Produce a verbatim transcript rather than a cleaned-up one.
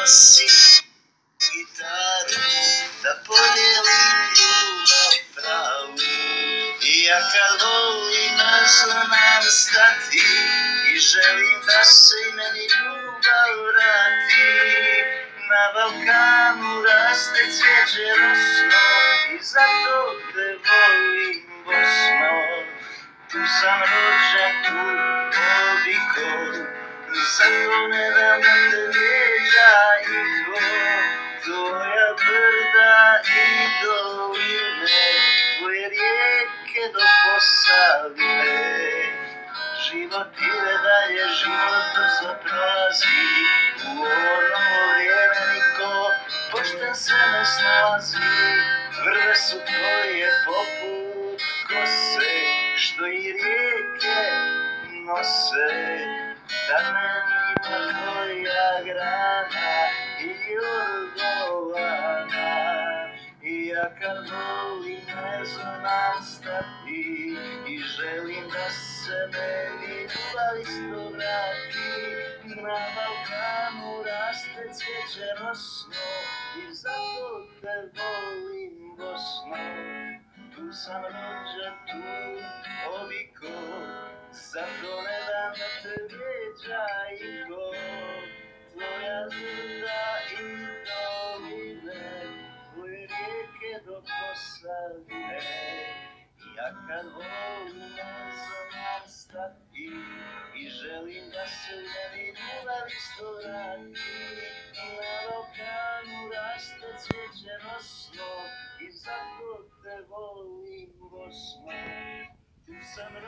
nosim gitaru, da podijelim ljubav pravu. I ja kad volim ne znam stati i želim da se i meni ljubav vrati. Na Balkanu raste cvijeće rosno i zato te volim Bosno. Tu sam rođen, tu obiko, zato ne dam da te vrijeđa iko. Tvoja brda i doline, tvoje rijeke do Posavine. Život ide dalje, život brzo prolazi, u ono vrijeme niko pošten se ne snalazi. Vrve su tvoje poput kose, što i rijeke nose. Kamen ima tvoja grana i jorgovana. I ja kad volim ne znam stati i želim da se meni ljubav isto vrati. Na Balkanu raste cvijeće rosno i zato te volim Bosno. Tu sam rođen, tu obiko, zato ne dam da te vrijeđa iko. Tvoja brda i doline, tvoje rijeke do Posavine. Ja kad volim ne znam stati i želim da se meni ljubav isto vrati. Na Balkanu raste cvijeće rosno i zato te volim Bosno. Tu sam